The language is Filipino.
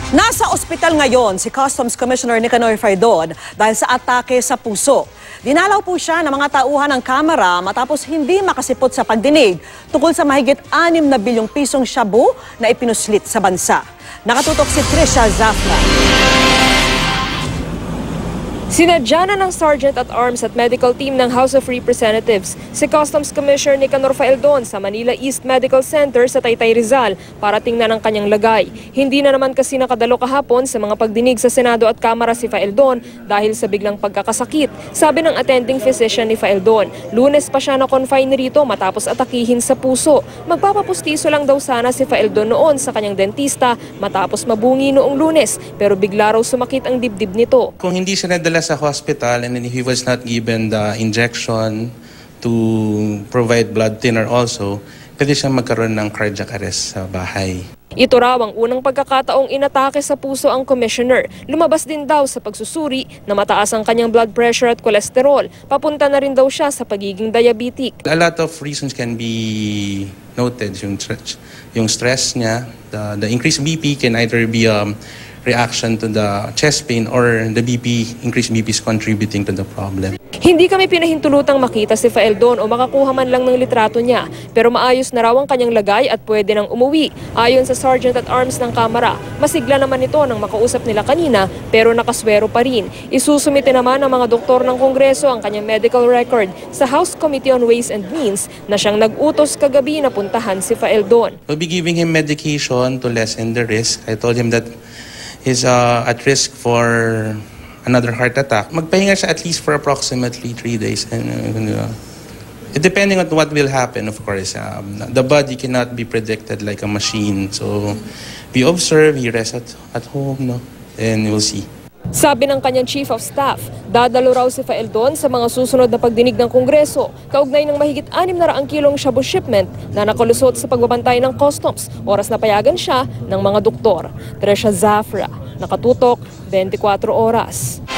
Nasa ospital ngayon si Customs Commissioner Nicanor Faidon dahil sa atake sa puso. Dinalaw po siya ng mga tauhan ng Kamara matapos hindi makasipot sa pagdinig tungkol sa mahigit 6 na bilyong pisong shabu na ipinuslit sa bansa. Nakatutok si Trisha Zafra. Sinadya na ng Sergeant at Arms at Medical Team ng House of Representatives si Customs Commissioner Nicanor Faidon sa Manila East Medical Center sa Taytay Rizal para tingnan ang kanyang lagay. Hindi na naman kasi nakadalo kahapon sa mga pagdinig sa Senado at Kamara si Faidon dahil sa biglang pagkakasakit, sabi ng attending physician ni Faidon. Lunes pa siya na-confine rito matapos atakihin sa puso. Magpapapustiso lang daw sana si Faidon noon sa kanyang dentista matapos mabungi noong Lunes pero bigla raw sumakit ang dibdib nito. Kung hindi siya nadala sa hospital and then he was not given the injection to provide blood thinner also, pwede siyang magkaroon ng cardiac arrest sa bahay. Ito raw ang unang pagkakataong inatake sa puso ang commissioner. Lumabas din daw sa pagsusuri na mataas ang kanyang blood pressure at cholesterol. Papunta na rin daw siya sa pagiging diabetic. A lot of reasons can be noted. Yung stress niya, the increased BP can either be reaction to the chest pain or the increased BP is contributing to the problem. Hindi kami pinahintulutang makita si Faidon o makakuha man lang ng litrato niya, pero maayos na raw ang kanyang lagay at pwede nang umuwi. Ayon sa Sergeant at Arms ng Kamara, masigla naman ito nang makausap nila kanina pero nakaswero pa rin. Isusumite naman ng mga doktor ng Kongreso ang kanyang medical record sa House Committee on Ways and Means na siyang nag-utos kagabi na puntahan si Faidon. We'll be giving him medication to lessen the risk. I told him that he's at risk for another heart attack. Magpahinga siya at least for approximately 3 days. Depending on what will happen, of course. The body cannot be predicted like a machine. So we observe, he rests at home, no? And we'll see. Sabi ng kanyang Chief of Staff, dadalo raw si Faidon sa mga susunod na pagdinig ng Kongreso kaugnay ng mahigit 600 kilong shabu shipment na nakalusot sa pagbabantay ng customs. Oras na payagan siya ng mga doktor. Trisha Zafra, nakatutok, 24 oras.